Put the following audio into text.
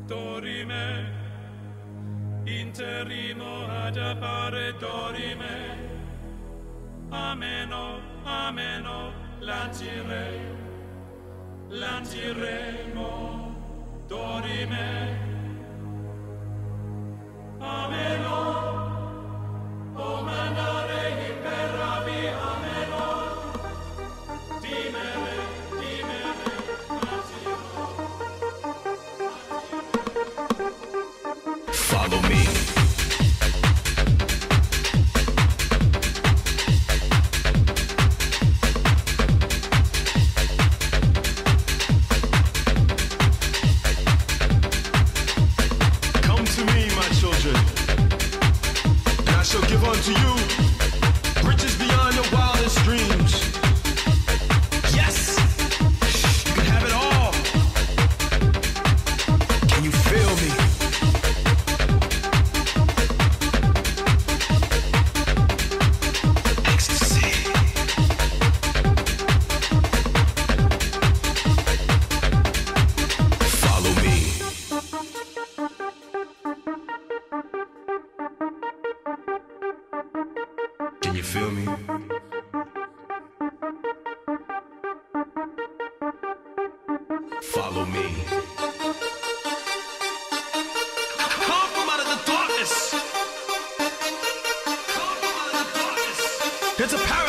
dorime, interrimo ad appare dorime, ameno, ameno, lanciremo, dorime, ameno, o mandare imperavi, ameno, dimere, Follow me. Come to me, my children, and I shall give unto you riches beyond your wildest dreams. Yes, you can have it all. Can you feel me? Can you feel me? Follow me. Come from out of the darkness. Come from out of the darkness. It's a power.